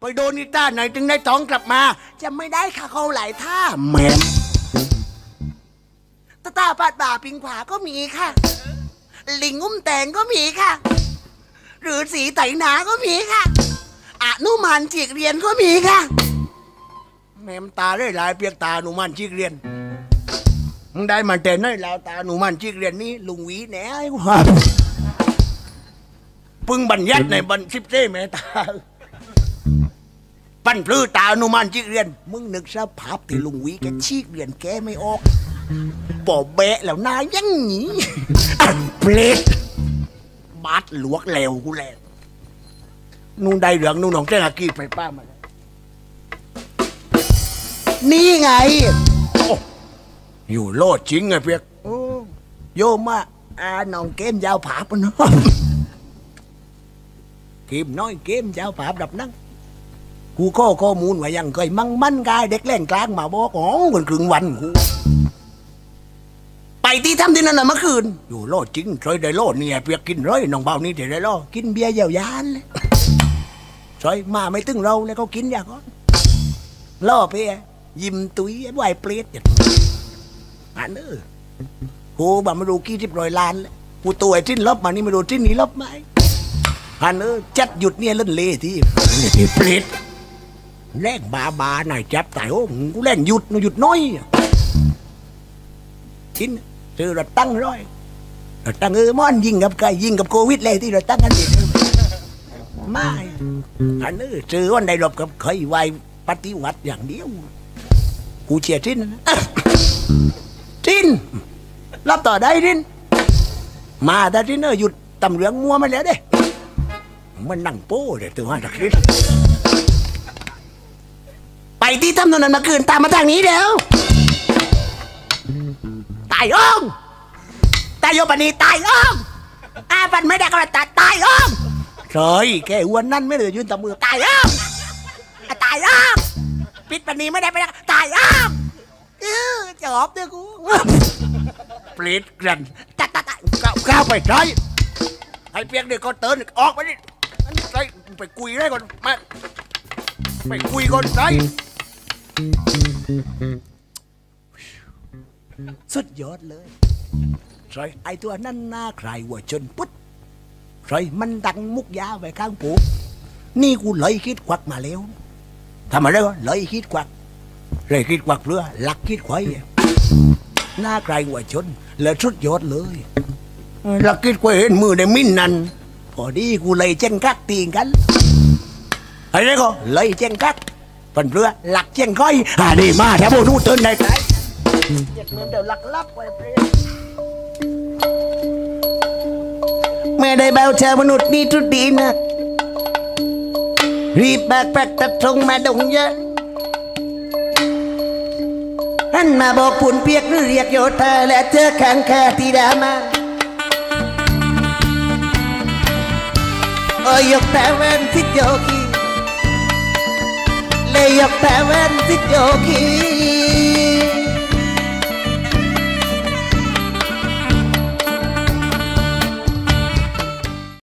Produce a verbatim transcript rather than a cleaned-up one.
ไปโดนนิต้าไหนถึงได้ท้องกลับมาจะไม่ได้ค่ะเขาหลายท่าแหมตาตาปาดบ่าปิงขวาก็มีค่ะลิงงุ้มแตงก็มีค่ะหรือสีไถนาก็มีค่ะอนุมานจีกเรียนก็มีค่ะแม่มตาได้หลายเปียกตาอนุมานจีกเรียนมึงได้มาแต่น้อยแล้วตาอนุมานจีกเรียนนี่ลุงหวีแหน่ไอ้ว่าพึ่งบัญญัติในบัญชิบเจ้แม่ตาปั้นพลื้ตาอนุมานจีกเรียนมึงนึกสภาพที่ลุงหวีแกชีกเรียนแกไม่ออกปอบแบะแล้วนายังหนีอันเปรตบาดหลวกเหลวกูแหละนู่นได้เหลืองนู่นหนองเจ้ากีไปป้ามานี่ไงอยู่โลดจริงไงเพียกโยมอะอาน้องเกมยาวผาปนเกมน้อยเกมยาวผาดับนั่งกูข้อข้อมูลว่ายังเคยมั่งมั่นกายเด็กแรงกลางมาบอกอ๋อคนครึ่งวันกูไปที่ทำที่นั่นน่ะเมื่อคืนอยู่โลดจริงเคยได้โลดเนี่ยเปียกกินร้อยน้องเบานี่เดี๋ยวได้โลดกินเบียร์ยาวยานเลยซอยมาไม่ตึงเราเลยเขากินอย่างก็ล่อเพียยิ้มตุ้ยไหวเปรตอย่างอันเออกูบ่มาดูกี่ทิพร้อยล้านเลยกูตัวไอ้ทิ้นลบมานี่มาดูทิ้นนี้ลบไหมอันเออจัดหยุดเนี่ยเล่นเล่ที่เปรตแรงบาบาหน่อยจับตายโอ้กูแรงหยุดหยุดน้อยทิ้นซื้อรถตั้งร้อยรถตั้งเออมอนยิงกับใครยิงกับโควิดเลยที่รถตั้งกันเด็ดไม่อันนี้ซื้อวันใดรบกับใครไวปฏิวัติอย่างเดียวกูเชียร์ทิ้นทิ้นรับต่อได้ทิ้นมาแต่ทิ้นเออหยุดตำเรืองมัวมาแล้วเด้มันนั่งโป้เดี๋ยวตัวจากทิ้นไปที่ทำถนนมาคืนตามมาทางนี้แล้วตายอ้องตายโยปนีตายอ้องอาปันไม่ได้ก็ตัดตายอ้องเฮ้ยแกอ้วนนั่นไม่เลยยืนตบมือตายอ้องตายอ้องปิดปนีไม่ได้ไปตายอ้องเออจอบเด้อกูเปรตกันตัดตัดก้าวก้าวไปใช้ให้เปียกเด็กก็เตือนออกไปดิไปไปคุยได้ก่อนมาไปคุยก่อนใช้สุดยอดเลยใช่ไอตัวนั่นหน้าใครว่าจนปุ๊ดใช่มันดังมุกยาไปข้างปูนี่กูเลยคิดควักมาแล้วทำอะไรวะเลยคิดควักเลยคิดควักเพื่อหลักคิดควายหน้าใครว่าจนแล้วสุดยอดเลยหลักคิดควายเห็นมือในมิ้นนั่นพอดีกูเลยเจ้งกักตีกันไอ้นี่ก็เลยเจ้งกักเป็นเพื่อหลักเจ้งก้อยอ่าดีมากแถวโบนูตื่นได้ไหมเจ็ดเงินเดี๋ยวหลักลับไปไม่ได้เบาชาวมนุษย์นี่ทุกดีนะรีบแบกแบกตัดทงมาดงเยอะหันมาบอกปุ่นเปียกหรือเรียกโยธาและเจอข้างแค่ที่ดามาโอ้ยกแต่เว้นสิโยคีเลยยกแต่เว้นสิโยคี